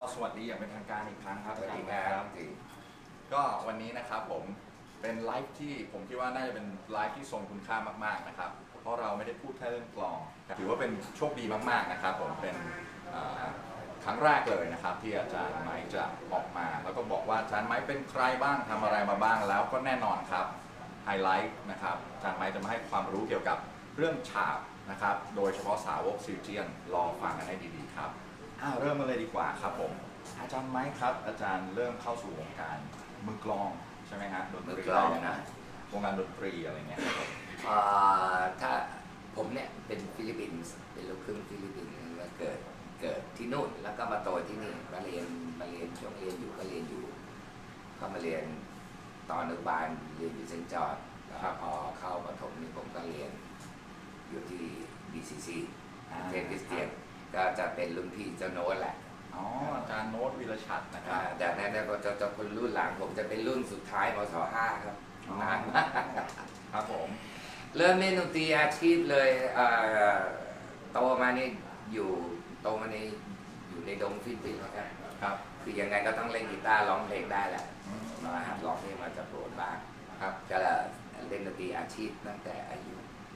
สวัสดีอย่างเป็นทางการอีกครั้งครับสวัสดีครับก็วันนี้นะครับผมเป็นไลฟ์ที่ผมคิดว่าน่าจะเป็นไลฟ์ที่ทรงคุณค่ามากๆนะครับเพราะเราไม่ได้พูดแค่เรื่องกลองถือว่าเป็นโชคดีมากๆนะครับผมเป็นครั้งแรกเลยนะครับที่อาจารย์ไม้จะออกมาแล้วก็บอกว่าอาจารย์ไม้เป็นใครบ้างทำอะไรมาบ้างแล้วก็แน่นอนครับไฮไลท์นะครับอาจารย์ไม้จะมาให้ความรู้เกี่ยวกับเรื่องฉาบนะครับโดยเฉพาะสาวกซิลเจียนรอฟังกันให้ดีๆครับเริ่มกันเลยดีกว่าครับผมอาจารย์ไม้ครับอาจารย์เริ่มเข้าสู่วงการมือกลองใช่ไหมฮะดนตมือรีกลองนะวงการดนตรีอะไรเงี้ยครับผมถ้าผมเนี่ยเป็นฟิลิปปินส์เป็นลูกครึ่งฟิลิปปินส์มาเกิดที่นู่นแล้วก็มาโตที่นี่มาเรียนช่วงเรียนอยู่ก็เรียนอยู่เข้ามาเรียนตอนอนุบาลเรียนอยู่เซนต์จอร์จแล้วพอเข้าประถมนี่ผมก็เรียนอยู่ที่ BCC เทนคริสเตียนก็จะเป็นรุ่นพี่เจ้าโน้ตแหละอ๋ออาจารย์โน้ตวิรชัดนะครับแต่นั้นก็จะคนรุ่นหลังผมจะเป็นรุ่นสุดท้ายมศ.5 ครับนานมากครับผมเริ่มเล่นดนตรีอาชีพเลยโตมานี่อยู่ในดงฟิลิปปินส์นะครับครับคือยังไงก็ต้องเล่นกีตาร์ร้องเพลงได้แหละมาหัดร้องเพลงมาจากโปรดบ้างครับก็เล่นดนตรีอาชีพตั้งแต่อายุ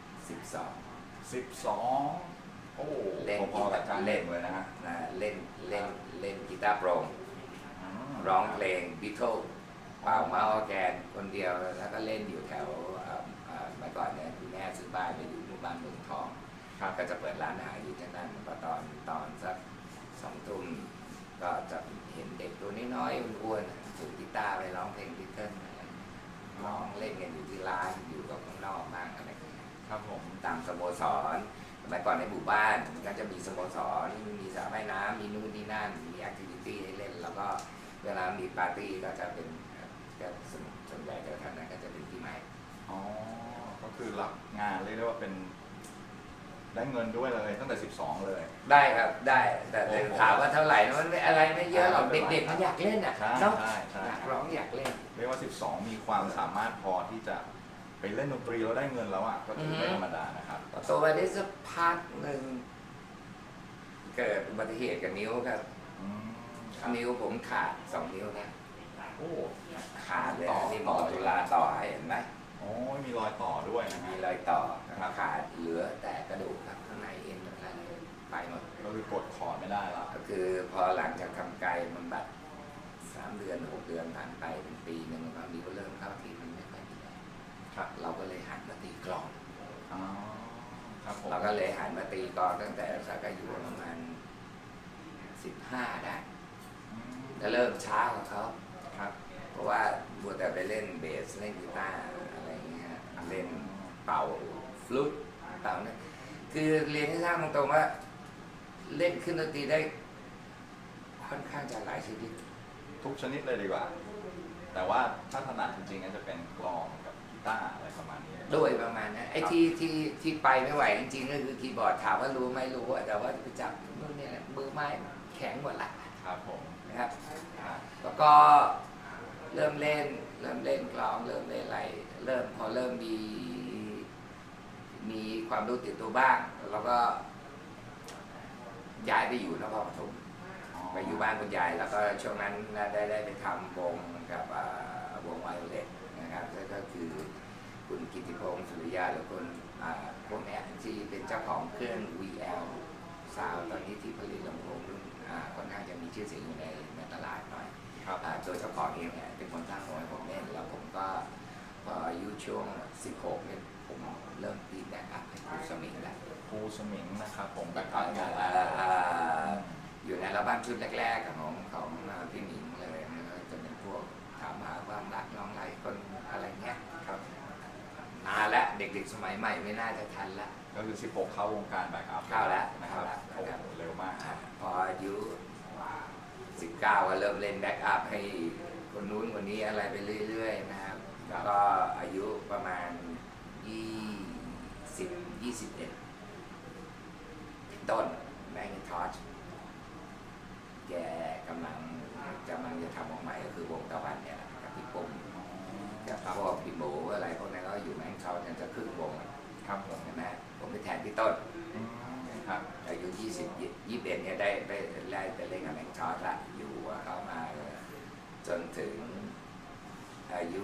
12โอ้เล่นพอๆกับอาจารย์เล่นเลยนะฮะ 12เล่นกีตาร์โปร่งร้องเพลงบิทเทิลเป่าเมาส์ออร์แกนคนเดียวแล้วก็เล่นอยู่แถวเมื่อก่อนเนี่ยคุณแม่ซื้อบ้านไปอยู่หมู่บ้านเมืองทองครับก็จะเปิดร้านอาหารอยู่ที่นั่นพอตอนสัก2 ทุ่มก็จะเห็นเด็กตัวน้อยๆอ้วนๆถือกีตาร์ไปร้องเพลงบิทเทิลอะไรร้องเล่นกันอยู่ที่ร้านอยู่กับข้างนอกบ้างอะไรอย่างเงี้ยครับผมตามสโมสรสมัยก่อนในหมู่บ้านมันก็จะมีสโมสรมีสระว่ายน้ำมีนู่นนี่นั่นมีแอคทิวิตี้ให้เล่นแล้วก็เวลามีปาร์ตี้ก็จะเป็นก็ส่วนใหญ่แถวๆนั้นก็จะเป็นที่ใหม่อ๋อก็คือรับงานเรียกได้ว่าเป็นได้เงินด้วยเลยตั้งแต่12เลยได้ครับได้แต่โอ้โหถามว่าเท่าไหร่นะมันอะไรไม่เยอะหรอกไม่เป็นไรเด็กๆมันอยากเล่นอ่ะใช่เนาะใช่ใช่อยากร้องอยากเล่นเรียกว่า12มีความสามารถพอที่จะไปเล่นดนตรีแล้วได้เงินแล้วอ่ะก็ถือไม่ธรรมดานะครับโตไปได้สักพักหนึ่งเกิดอุบัติเหตุกับนิ้วครับอืมครับนิ้วผมขาด2 นิ้วนะโอ้ขาดเลยต่อนี่หมอจุฬาต่อให้เห็นไหมโอ้มีรอยต่อด้วยนะฮะมีรอยต่อครับขาดเหลือแต่กระดูกครับข้างในเอ็นอะไรไปหมดก็คือกดคอร์ดไม่ได้แล้วก็คือพอหลังจากทำไกลมันบัด3 เดือน 6 เดือนผ่านไปเป็นปีหนึ่งบางทีก็เริ่มเข้าที่มันไม่ค่อยดีครับเราก็เลยหันมาตีกลองอ๋อครับผมเราก็เลยหันมาตีกลองตั้งแต่สักอายุประมาณ15ได้อืมจะเริ่มช้ากว่าเขาครับเพราะว่าบัวแต่ไปเล่นเบสเล่นกีตาร์อะไรอย่างเงี้ยเล่นเป่าฟลุตเป่าเนี่ยคือเรียนให้ทราบตรงๆว่าเล่นขึ้นดนตรีได้ค่อนข้างจะหลายชนิดทุกชนิดเลยดีกว่า แต่ว่าถ้าถนัดจริงๆก็จะเป็นกลองกับกีตาร์อะไรประมาณนี้โดยประมาณนั้นไอ้ที่ไปไม่ไหวจริงๆก็คือคีย์บอร์ดถามว่ารู้ไหมรู้อะแต่ว่าไปจับนู่นเนี่ยมือไม้แข็งหมดละครับผมนะครับครับแล้วก็เริ่มเล่นกลองเริ่มเล่นอะไรพอเริ่มมีความรู้ติดตัวบ้างแล้วก็ย้ายไปอยู่นครปฐมไปอยู่บ้านคุณยายแล้วก็ช่วงนั้นได้ไปทำวงกับวงไวโอเลตนะครับก็คือคุณกิติพงศ์สุริยาหรือคนพวกนี้ที่เป็นเจ้าของเครื่อง VL ซาวตอนนี้ที่ผลิตลำโพงรุ่นค่อนข้างจะมีชื่อเสียงอยู่ในตลาดหน่อยครับโดยเจ้าของเองเนี่ยเป็นคนสร้างวงให้ผมเล่นแล้วผมก็พออายุช่วง 16 เนี่ยผมเริ่มตีแบ็คอัพให้ครูสมิงแล้วครูสมิงนะครับผมแบ็คอัพงานอยู่ในอัลบั้มชุดแรกๆของพี่หมิงเลยนะครับจะเป็นพวกถามหาความรักน้องไรคนอะไรเงี้ยครับนานแล้วเด็กๆสมัยใหม่ไม่น่าจะทันละก็คือ16เข้าวงการแบ็คอัพเข้าแล้วนะครับเข้าแล้วโอ้โหเร็วมากครับพออายุ 19 ก็เริ่มเล่นแบ็กอัพให้คนนู้นคนนี้อะไรไปเรื่อยๆนะครับแล้วก็อายุประมาณ 21 ต้นแมงทอชแกกำลังจะทำวงใหม่ก็คือวงตะวันเนี่ยกับพี่ปุ้มกับพวกพี่หมูอะไรพวกนั้นก็อยู่แมงทอชเนี่ยจะครึ่งวงครับผมใช่ไหมผมไปแทนพี่ต้นอืมครับอายุ20 21เนี่ยได้ไปเล่นกับแมงทอชละอยู่จนถึงอายุ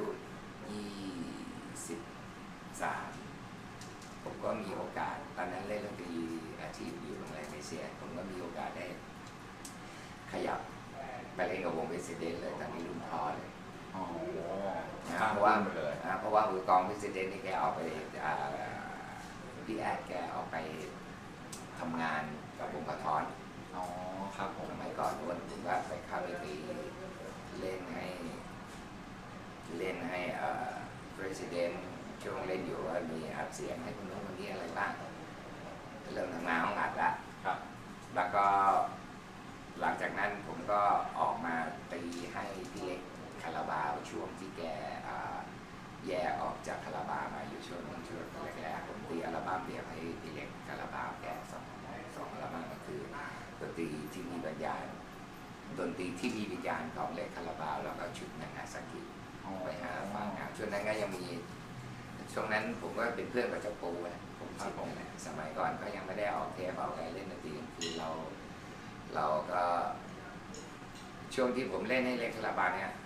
23 ผมก็มีโอกาสตอนนั้นเล่นดนตรีอาชีพอยู่โรงแรมเอเชียผมก็มีโอกาสได้ขยับไปเล่นกับวงเวสเดนเลยตอนนี้รุ่นพ่อเลยอ๋อเพราะว่ามือกลองเวสเดนนี่แกออกไปพี่แอดแกออกไปทำงานกับวงกระท้อนอ๋อครับผมสมัยก่อนวันผมก็ไปเข้าไปตีเล่นให้President ช่วงเล่นอยู่ว่ามีอัดเสียงให้คนโน้นคนนี้อะไรบ้างเริ่มทำงานห้องอัดละครับแล้วก็หลังจากนั้นผมก็ออกมาตีให้พี่เล็กคาราบาวช่วงที่แกแยกออกจากคาราบาวมาอยู่ช่วงแรกๆผมตีอัลบั้มเดียวให้พี่เล็กคาราบาวแกสองอัลบั้มก็คือดนตรีที่มีวิญญาณของเล็กคาราบาวแล้วก็ชุดนางาซากิไปหาฟังช่วงนั้นก็ยังมีช่วงนั้นผมก็เป็นเพื่อนกับเจ้าปูนะผมชิดนะสมัยก่อนก็ยังไม่ได้ออกเทปออกอะไรเล่นดนตรีคือเราก็ช่วงที่ผมเล่นให้เล็กคาราบาวเนี่ย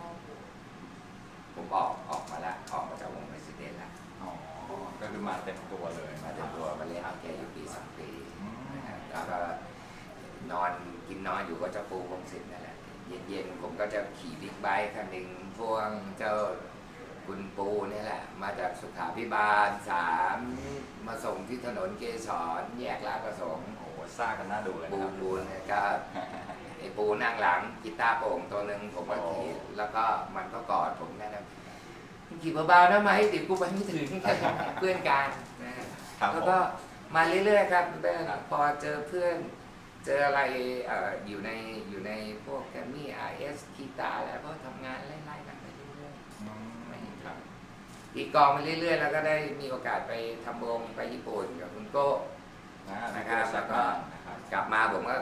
ผมออกมาแล้วออกมาจากวงเรสซิเดนแล้วอ๋อก็คือมาเต็มตัวเลยมาเต็มตัวมาเล่นเอาแกอยู่ปี2 ปีนะครับแล้วก็กินนอนอยู่ก็เจ้าปูวงศิลป์นั่นแหละเย็นๆผมก็จะขี่บิ๊กไบค์คันหนึ่งพวงเจ้าคุณปูนี่แหละมาจากสุขาภิบาล3มาส่งที่ถนนเกสรแยกลาดประสงค์โอ้โหซ่ากันน่าดูเลยปูนะครับเนี่ยก็ไอ้ปูนั่งหลังกีตาร์โปร่งตัวหนึ่งผมก็ขี่แล้วก็มันก็กอดผมแน่นอนขี่เบาๆนะไหมติดกูไปไม่ถึง เพื่อนกันนะแล้วก็มาเรื่อยๆครับพอเจอเพื่อนเจออะไรอยู่ในพวกแกรมมี่ RS กีตาร์แล้วก็ทำงานไล่ๆกันไปเรื่อยๆไม่ครับอีกกองไปเรื่อยๆแล้วก็ได้มีโอกาสไปทำวงไปญี่ปุ่นกับคุณโก้นะครับแล้วก็กลับมาผมก็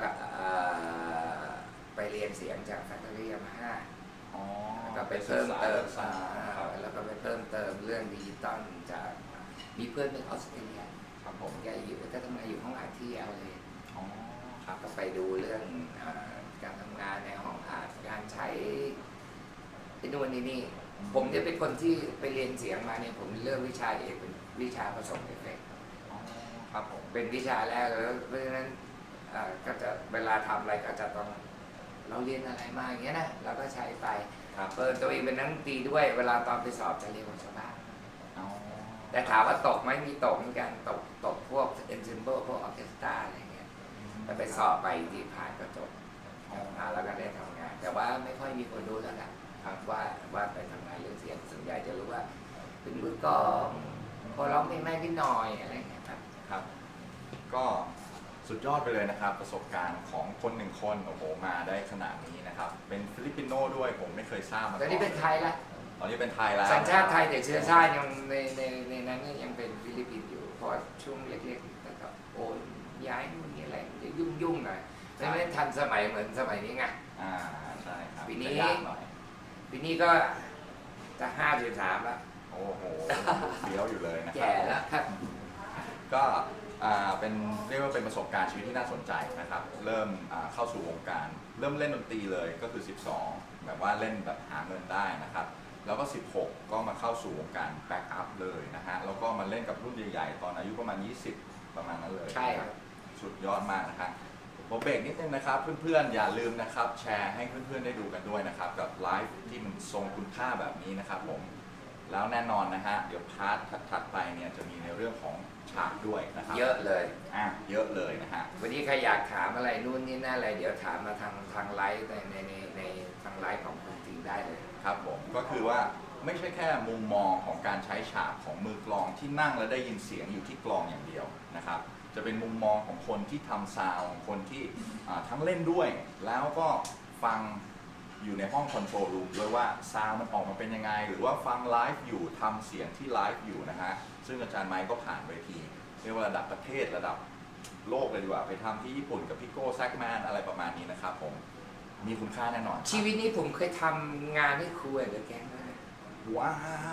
ไปเรียนเสียงจากแฟคทอรี่ยามาฮ่าแล้วก็ไปเพิ่มเติมเรื่องดิจิตอลจากมีเพื่อนเป็นออสเตรเลียครับผมแกอยู่ก็ทำงานอยู่ห้องอัดที่เอาเลยอ๋อครับก็ไปดูเรื่องการทำงานในห้องอัดการใช้ไอ้นู่นนี่ผมจะเป็นคนที่ไปเรียนเสียงมาเนี่ยผมเลือกวิชาเอกเป็นวิชาผสมเอฟเฟกต์อ๋อครับผมเป็นวิชาแรกแล้วเพราะฉะนั้นก็จะเวลาทำอะไรก็จะต้องเราเรียนอะไรมาอย่างเงี้ยนะเราก็ใช้ไปเปิดตัวเองเป็นนักดนตรีด้วยเวลาตอนไปสอบจะเรียนของชาวบ้านอ๋อแต่ถามว่าตกไหมมีตกเหมือนกันตกพวกเอนเซมเบิลพวกออร์เคสตราอะไรเงี้ยแต่ไปสอบไปที่ผ่านก็จบแล้วก็ได้ทำงานแต่ว่าไม่ค่อยมีคนรู้แล้วนะครับว่าไปทำงานเรื่องเสียงส่วนใหญ่จะรู้ว่าเป็นมือกลองพอร้องเพลงได้นิดหน่อยอะไรเงี้ยครับครับ ก็สุดยอดไปเลยนะครับ ประสบการณ์ของคนหนึ่งคนโอ้โหมาได้ขนาดนี้นะครับ เป็นฟิลิปปิโนด้วยผมไม่เคยทราบมาก่อนตอนนี้เป็นไทยละตอนนี้เป็นไทยแล้วสัญชาติไทยแต่เชื้อชาติยังในนั้นยังเป็นฟิลิปปินส์อยู่เพราะช่วงเล็กๆแล้วก็โอนย้ายนู่นนี่อะไรจะยุ่งหน่อยไม่ได้ทันสมัยเหมือนสมัยนี้ไงใช่ครับปีนี้จะยากหน่อยปีนี้ก็จะ53แล้วโอ้โหเฟี้ยวอยู่เลยนะครัแก่แล้วครับก็เป็นเรียกว่าเป็นประสบการณ์ชีวิตที่น่าสนใจนะครับ เริ่มเข้าสู่วงการ เริ่มเล่นดนตรีเลยก็คือ 12 แบบว่าเล่นแบบหาเงินได้นะครับ แล้วก็ 16 ก็มาเข้าสู่วงการแบ็กอัพเลยนะฮะแล้วก็มาเล่นกับรุ่นใหญ่ๆ ตอนอายุประมาณ 20 ประมาณนั้นเลยใช่ครับสุดยอดมากนะครับผมเบรกนิดนึงนะครับ เพื่อนๆอย่าลืมนะครับแชร์ให้เพื่อนๆได้ดูกันด้วยนะครับกับไลฟ์ที่มันทรงคุณค่าแบบนี้นะครับผมแล้วแน่นอนนะฮะเดี๋ยวพาร์ทถัดไปเนี่ยจะมีในเรื่องของฉากด้วยนะครับเยอะเลยเยอะเลยนะฮะวันนี้ใครอยากถามอะไรนู่นนี่นั่นอะไรเดี๋ยวถามมาทางไลฟ์ในทางไลฟ์ของคุณจริงได้เลยครับผมก็คือว่าไม่ใช่แค่มุมมองของการใช้ฉากของมือกลองที่นั่งและได้ยินเสียงอยู่ที่กลองอย่างเดียวนะครับจะเป็นมุมมองของคนที่ทำซาวด์คนที่ทั้งเล่นด้วย แล้วก็ฟังอยู่ในห้องคอนโทรลรูมด้วยว่าซาวด์มันออกมาเป็นยังไงหรือว่าฟังไลฟ์อยู่ทำเสียงที่ไลฟ์อยู่นะฮะซึ่งอาจารย์ไมค์ก็ผ่านเวทีเรียกว่าระดับประเทศระดับโลกเลยดีกว่าไปทำที่ญี่ปุ่นกับพี่โก้แซกแมนอะไรประมาณนี้นะครับผมมีคุณค่าแน่นอนชีวิตนี้ผมเคยทำงานให้ครูหรือแก๊งด้วยนะว้าว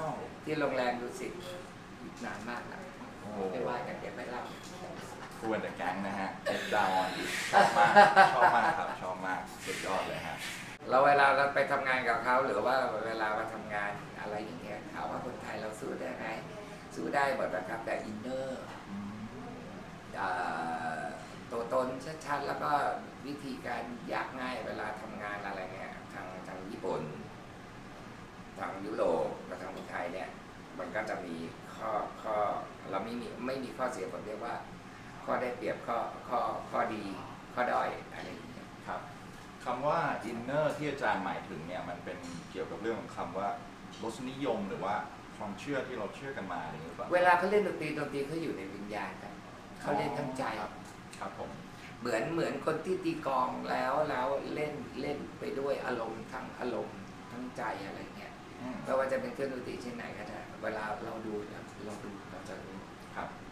ที่โรงแรมดุสิตนานมากนะโอ้โหไม่ว่ากันเก็บไม่เล่าครูแต่แก๊งนะฮะเอ็ดดาวน์ชอบมากชอบมากครับชอบมากสุดยอดเลยฮะเราเวลาเราไปทำงานกับเขาหรือว่าเวลามาทำงานอะไรอย่างเงี้ยถามว่าคนไทยเราสู้ได้ไหมสู้ได้หมดนะครับแต่อินเนอร์ตัวตนชัดๆแล้วก็วิธีการยากง่ายเวลาทำงานอะไรเงี้ยทางญี่ปุ่นทางยุโรปกับทางเมืองไทยเนี่ยมันก็จะมีข้อเราไม่มีข้อเสียผมเรียกว่าข้อได้เปรียบข้อดีข้อด้อยอะไรอย่างเงี้ยครับคำว่าอินเนอร์ที่อาจารย์หมายถึงเนี่ยมันเป็นเกี่ยวกับเรื่องของคำว่ารสนิยมหรือว่าความเชื่อที่เราเชื่อกันมาอะไรอย่างนี้หรือเปล่าเวลาเขาเล่นดนตรีเขาอยู่ในวิญญาณกันเขาเล่นทั้งใจครับผมเหมือนคนที่ตีกลองแล้วเล่นไปด้วยอารมณ์ทั้งอารมณ์ทั้งใจอะไรเงี้ยอืมไม่ว่าจะเป็นเครื่องดนตรีเช่นไหนก็ได้เวลาเราดูเราจะรู้ครับ